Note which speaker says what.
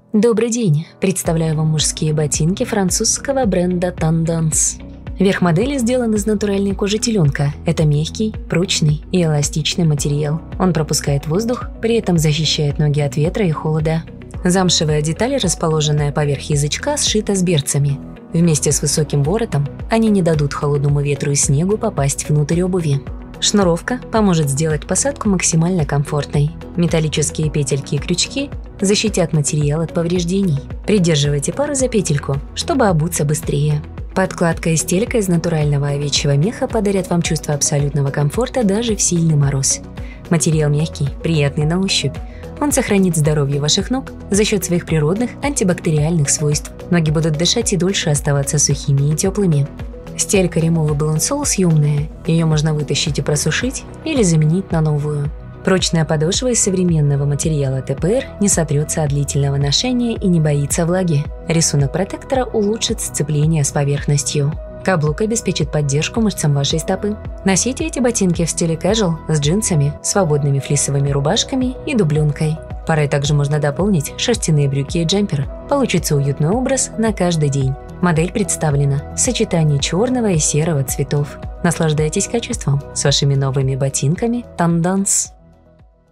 Speaker 1: Добрый день! Представляю вам мужские ботинки французского бренда Tendance. Верх модели сделан из натуральной кожи теленка. Это мягкий, прочный и эластичный материал. Он пропускает воздух, при этом защищает ноги от ветра и холода. Замшевая деталь, расположенная поверх язычка, сшита с берцами. Вместе с высоким воротом они не дадут холодному ветру и снегу попасть внутрь обуви. Шнуровка поможет сделать посадку максимально комфортной. Металлические петельки и крючки защитят материал от повреждений. Придерживайте пару за петельку, чтобы обуться быстрее. Подкладка и стелька из натурального овечьего меха подарят вам чувство абсолютного комфорта даже в сильный мороз. Материал мягкий, приятный на ощупь. Он сохранит здоровье ваших ног за счет своих природных антибактериальных свойств. Ноги будут дышать и дольше оставаться сухими и теплыми. Стелька Removable Insole съемная. Ее можно вытащить и просушить или заменить на новую. Прочная подошва из современного материала ТПР не сотрется от длительного ношения и не боится влаги. Рисунок протектора улучшит сцепление с поверхностью. Каблук обеспечит поддержку мышцам вашей стопы. Носите эти ботинки в стиле casual с джинсами, свободными флисовыми рубашками и дубленкой. Парой также можно дополнить шерстяные брюки и джемпер. Получится уютный образ на каждый день. Модель представлена в сочетании черного и серого цветов. Наслаждайтесь качеством с вашими новыми ботинками Tendance.